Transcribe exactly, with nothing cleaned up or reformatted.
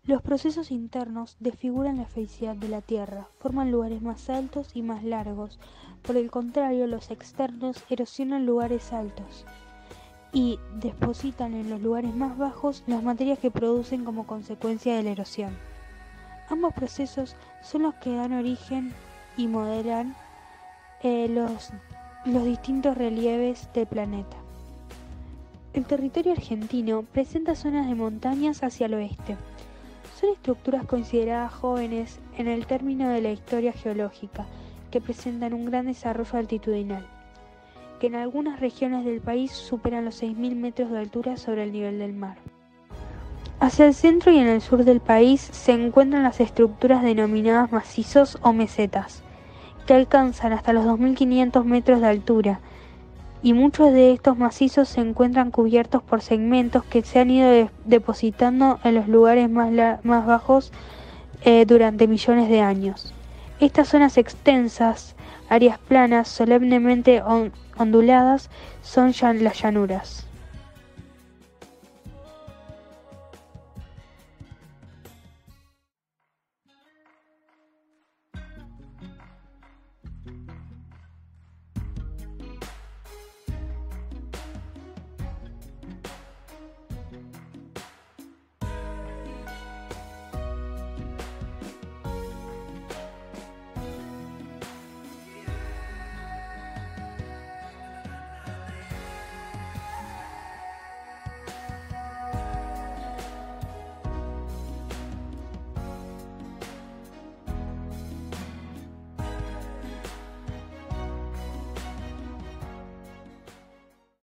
Los procesos internos desfiguran la felicidad de la Tierra, forman lugares más altos y más largos. Por el contrario, los externos erosionan lugares altos y depositan en los lugares más bajos las materias que producen como consecuencia de la erosión. Ambos procesos son los que dan origen y modelan eh, los, los distintos relieves del planeta. El territorio argentino presenta zonas de montañas hacia el oeste. Son estructuras consideradas jóvenes en el término de la historia geológica, que presentan un gran desarrollo altitudinal, que en algunas regiones del país superan los seis mil metros de altura sobre el nivel del mar. Hacia el centro y en el sur del país se encuentran las estructuras denominadas macizos o mesetas, que alcanzan hasta los dos mil quinientos metros de altura, y muchos de estos macizos se encuentran cubiertos por segmentos que se han ido de- depositando en los lugares más, la- más bajos eh, durante millones de años. Estas zonas extensas, áreas planas solemnemente on- onduladas, son llan- las llanuras.